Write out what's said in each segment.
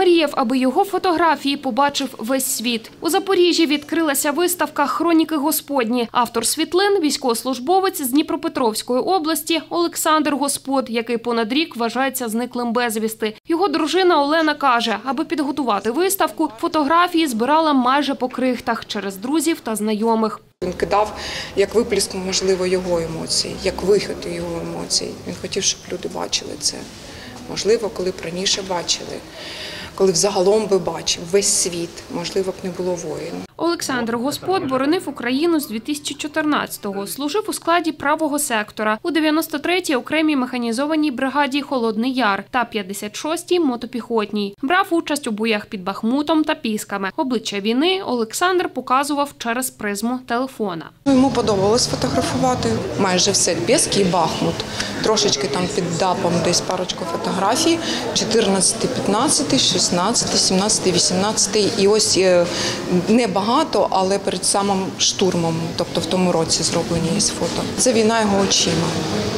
мріяв, аби його фотографії побачив весь світ. У Запоріжжі відкрилася виставка «Хроніки Господні». Автор світлин – військовослужбовець з Дніпропетровської області Олександр Господ, який понад рік вважається зниклим безвісти. Його дружина Олена каже, аби підготувати виставку, фотографії збирала майже по крихтах через друзів та знайомих. Він кидав як виплеск, можливо, його емоцій, як вихід його емоцій. Він хотів, щоб люди бачили це. Можливо, коли б раніше бачили, коли б загалом би бачив весь світ, можливо б не було воїн. Олександр Господ боронив Україну з 2014-го. Служив у складі правого сектора у 93-й окремій механізованій бригаді «Холодний Яр» та 56-й мотопіхотній. Брав участь у боях під Бахмутом та Пісками. Обличчя війни Олександр показував через призму телефона. Йому подобалось фотографувати майже все. Піски і Бахмут. Трошечки там під ДАПом десь парочку фотографій. 14, 15, 16, 17, 18. І ось небагато, але перед самим штурмом, тобто в тому році зроблені є фото. Це війна його очима.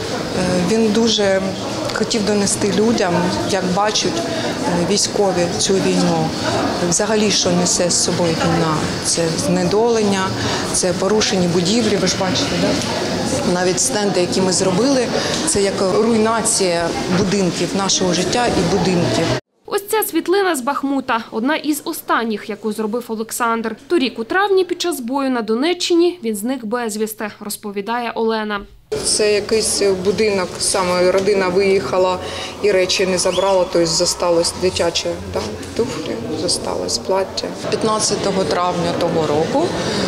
Він дуже хотів донести людям, як бачать військові цю війну. Взагалі, що несе з собою війна. Це знедолення, це порушені будівлі, ви ж бачите, так? Навіть стенди, які ми зробили, це як руйнація будинків, нашого життя і будинків. Ось ця світлина з Бахмута – одна із останніх, яку зробив Олександр. Торік у травні під час бою на Донеччині він зник безвісти, розповідає Олена. Це якийсь будинок, саме родина виїхала і речі не забрала, тобто зосталось дитяче туфлі, зосталось плаття. 15 травня того року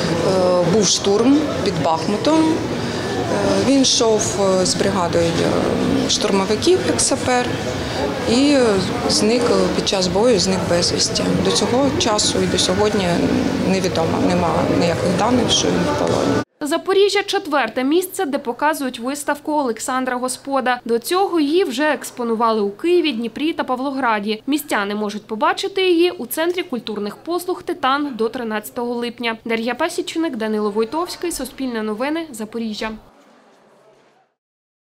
був штурм під Бахмутом. Він йшов з бригадою штурмовиків, як сапер, і зник під час бою, зник безвісті. До цього часу і до сьогодні невідомо, немає ніяких даних, що він в полоні. Запоріжжя – 4-те місце, де показують виставку Олександра Господа. До цього її вже експонували у Києві, Дніпрі та Павлограді. Містяни можуть побачити її у Центрі культурних послуг «Титан» до 13 липня. Дар'я Пасічник, Данило Войтовський, Суспільне новини, Запоріжжя.